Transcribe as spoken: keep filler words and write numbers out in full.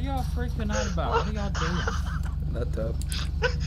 y'all freaking out about? What are y'all doing? Not tough.